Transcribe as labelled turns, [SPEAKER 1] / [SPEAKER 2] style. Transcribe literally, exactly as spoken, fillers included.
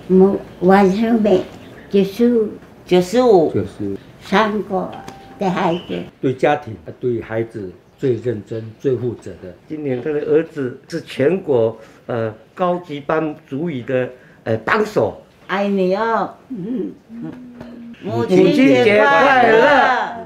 [SPEAKER 1] 我晚上没九十五，
[SPEAKER 2] 九十五，
[SPEAKER 3] 就是
[SPEAKER 1] 三个的孩子，
[SPEAKER 3] 对家庭、对孩子最认真、最负责的。
[SPEAKER 4] 今年他的儿子是全国呃高级班主语的呃帮手。
[SPEAKER 2] 爱你哦，
[SPEAKER 1] 嗯，
[SPEAKER 2] 母
[SPEAKER 4] 亲节快乐！